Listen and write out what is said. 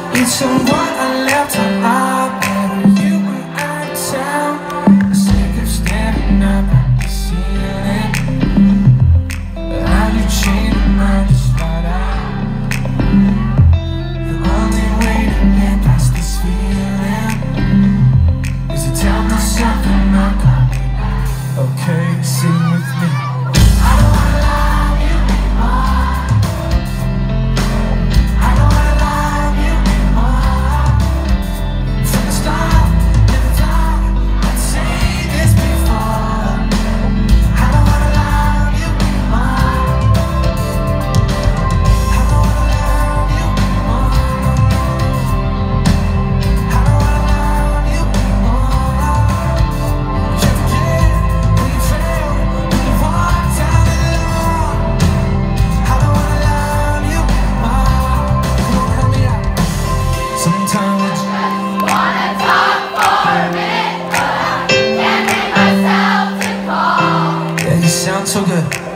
It's on what I left on my bed when you were out of town. Sick of staring up at the ceiling. How you changed my mind just right out. The only way to get past this feeling is to tell me something I'm coming. Okay, sing with me. I don't wanna love you anymore. I don't wanna love you anymore. From the start, never thought I'd say this before. I don't wanna love you anymore. I don't wanna love you anymore. I don't wanna love you anymore. You forget when you fail, when you walk down the road. I don't wanna love you anymore. Come on, help me out. Sometimes Wanna talk for a minute, but I can't bring myself to call. yeah, you sound so good.